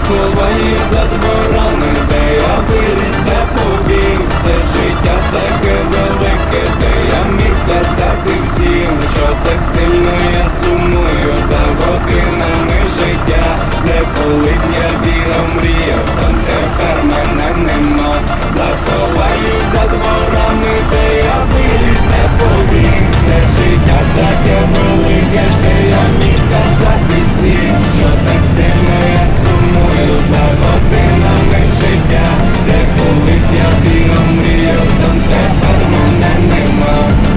Заховаю за дворами, де я виріс, де побіг. Це життя таке велике, де я міг сказати всім, що так сильно я сумую за годинами життя, де колись я бігав, мріяв, там тепер мене нема. Заховаю за дворами, де я виріс, де побіг. Це життя таке велике, де я міг сказати всім, що так сильно я сумую за годинами життя, де колись я бігав, мріяв, там тепер мене нема.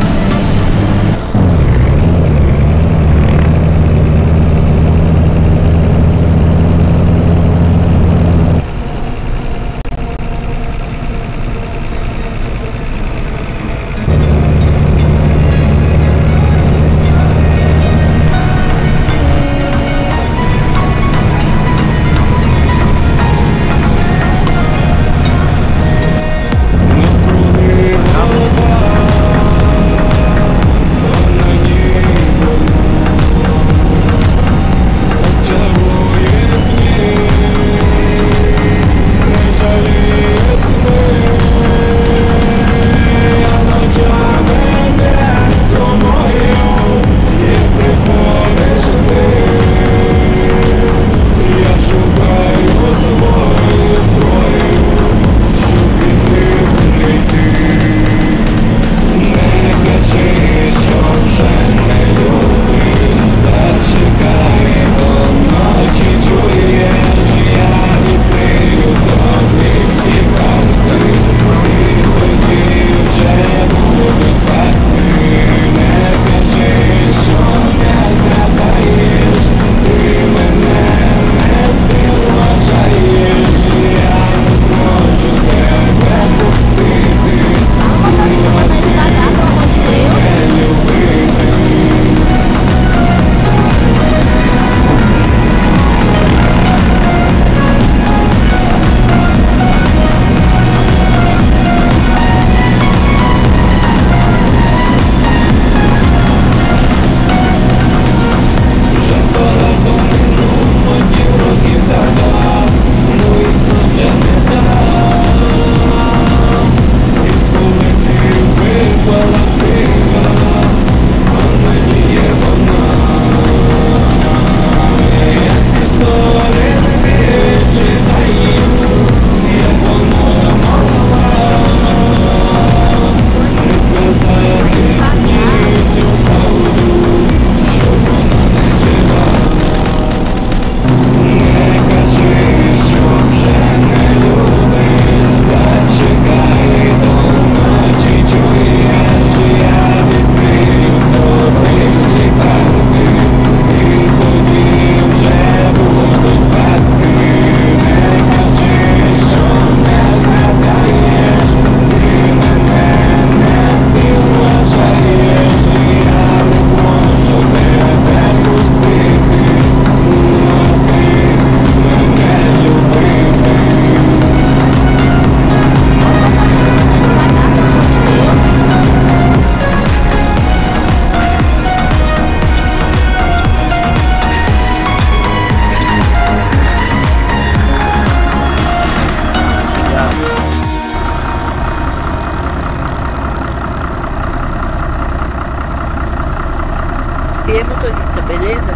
E aí, motorista, beleza?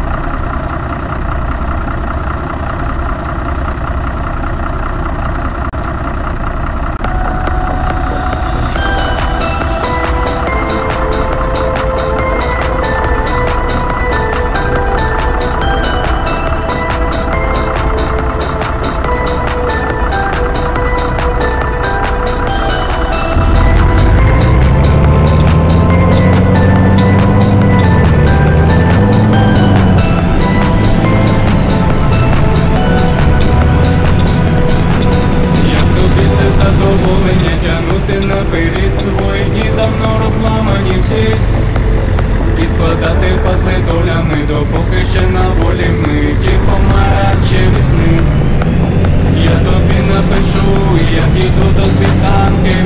Наперед свої дні давно розламані всі, і складати пазли долями, допоки ще на волі ми ті помаранчі весни. Я тобі напишу, як іду до світанків,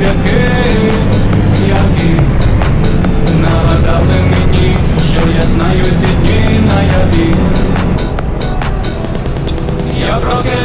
які нагадали мені, що я знаю ці дні наяві. Я прокинув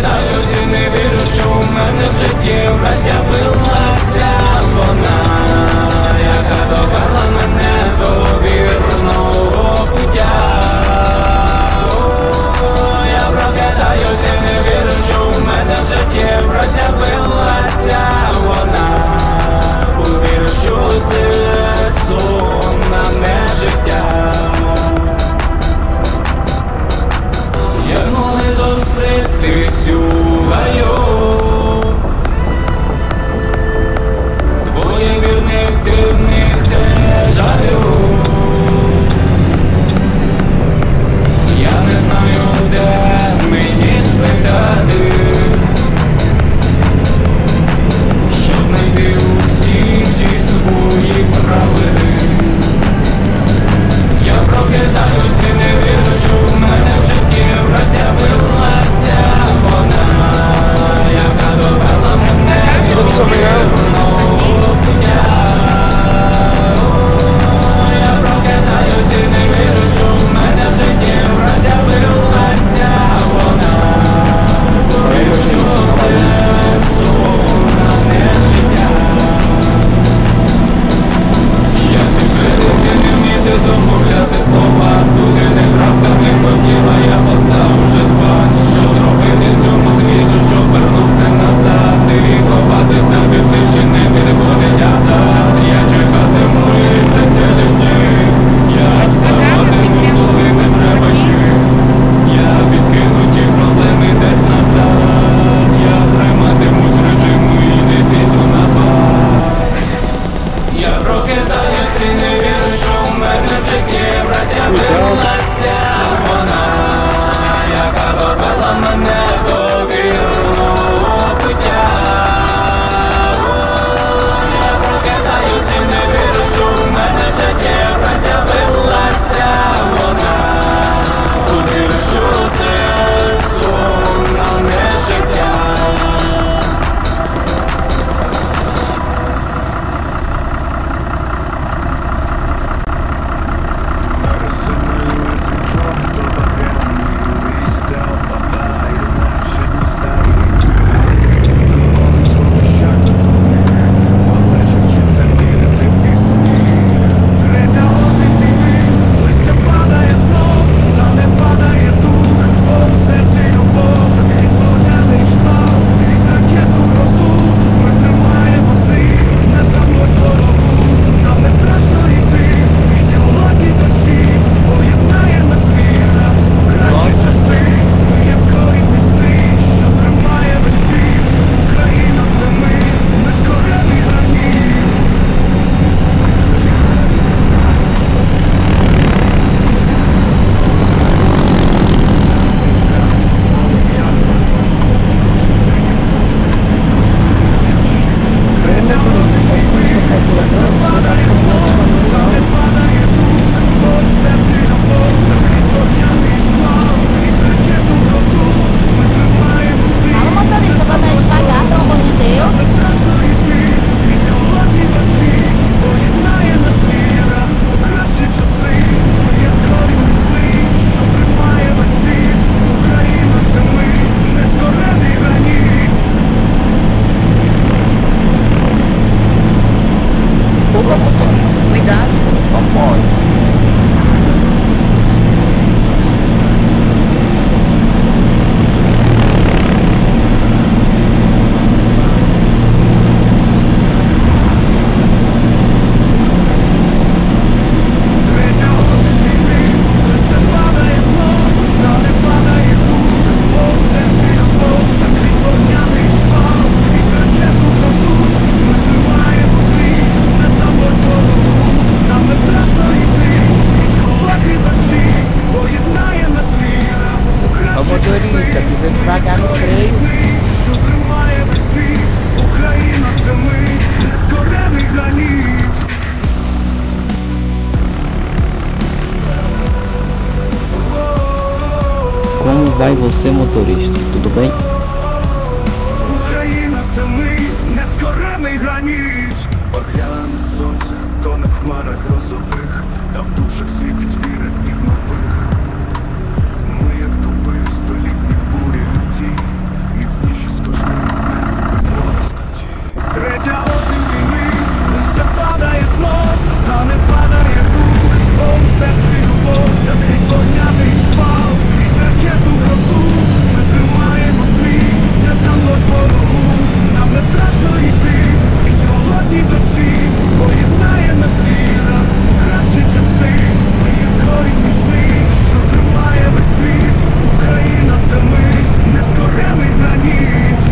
vai você, motorista, tudo bem? Україна це ми, нескорений граніт. Багряне сонце, тоне в хмарах грозових, та в душах світить віра днів нових. Ми як дуби, столітні в бурі люті, міцніші з кожним днем по висоті. Третя осінь війни, листя падає знов, та не падає дух, бо у серці любов, та крізь вогняний шквал, крізь ракету грозу, ми тримаємо стрій, не здамось ворогу, нам не страшно йти, крізь холодні дощі, поєднає нас віра, кращі часи, ми є корінь міцний, що тримає весь світ. Україна це ми, нескорений граніт.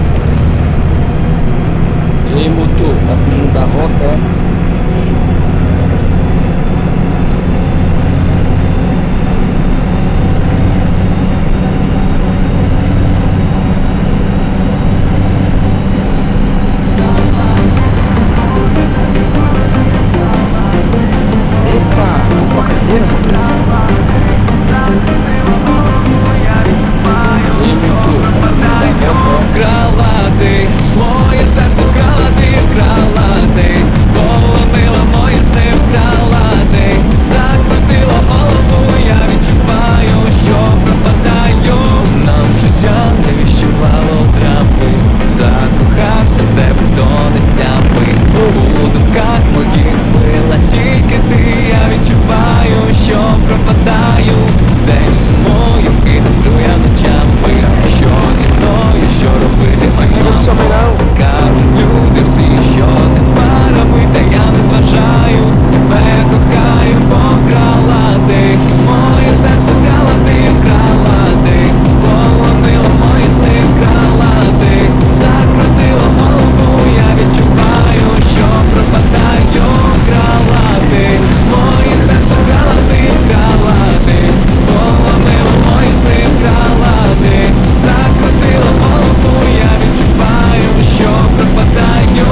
E aí, motor, tá fugindo da rota, é? Epa, comprou a carteira, motorista? E aí, motor, tá fugindo da rota, é? Кралатий, моє серце кралатий, кралатий, полонила моє сни, кралатий, закрутила голову, я відчуваю, що пропадаю. Нам життя не віщувало драми, закохався в тебе до нестями. У думках моїх мила тільки ти, я відчуваю, що пропадаю. День сумою і не сплю я ночами. Що зі мною, що робити, ой, мамо? Кажуть люди всі, що не парами, та я не зважаю. Тебе кохаю, бо кралатий, моє серце кралатий, кралатий, полонило мої сни, кралатий, закрутило голову, я відчуваю, що пропадаю. Кралатий, моє серце кралатий, кралатий, полонило мої сни, кралатий, закрутило голову, я відчуваю, що пропадаю.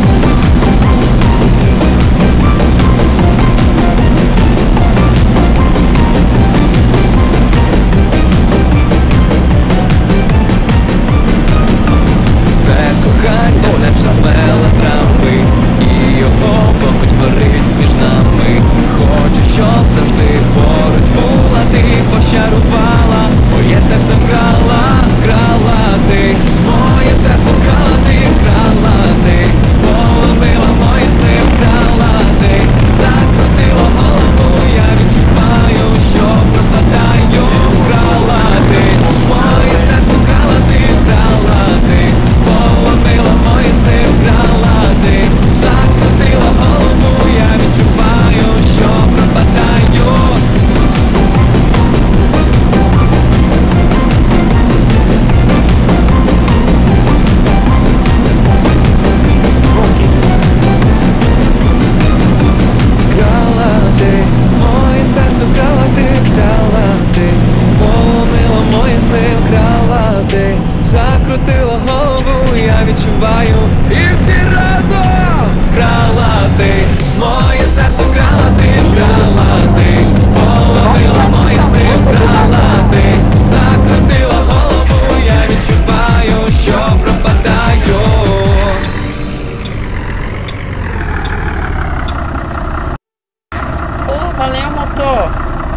Це кохання, наче з мелодрами, і його вогонь горить між нами. Хочу, щоб завжди поруч була, ти пощарувала, моє серце вкрала, вкрала ти, моє серце вкрала ти, вкрала ти, полонила мої сни, вкрала ти, закрутила голову, я відчуваю, що пропадаю. Вкрала ти, моє серце вкрала ти, вкрала ти, полонила мої сни, вкрала ти, закрутила голову, я відчуваю, що пропадаю. Вкрала ти, моє серце вкрала ти, полонила мої сни, вкрала ти, закрутила голову, я відчуваю, і всі разом. Вкрала ти, моє серце вкрала ти, полонила мої сни, вкрала ти, закрутила голову, я відчуваю, що пропадаю. Ô, valeu, motor.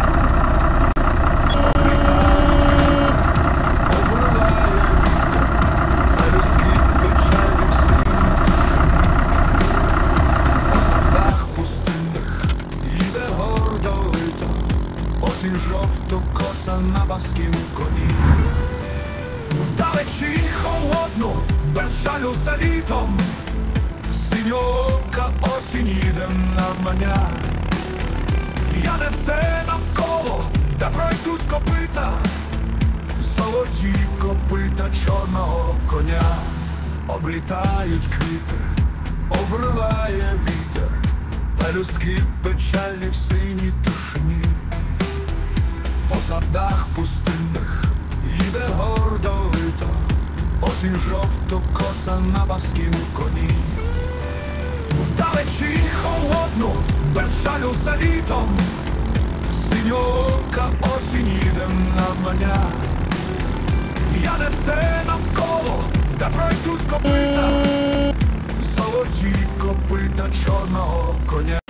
Осінь жовто-коса на баскім коні. Вдалечі холодну, без жалю за літом, синьока осінь їде навмання. В'яне все навколо, де пройдуть копита, золоті копита чорного коня. Облітають квіти, обриває вітер, пелюстки печалі в синій тишині. По садах пустинних їде гордовито, осінь жовто-коса на баскім коні. Вдалечі холодну, без жалю за літом, синьока осінь їде навмання. полум'я несе навколо, де пройдуть копита, золоті копита чорного коня.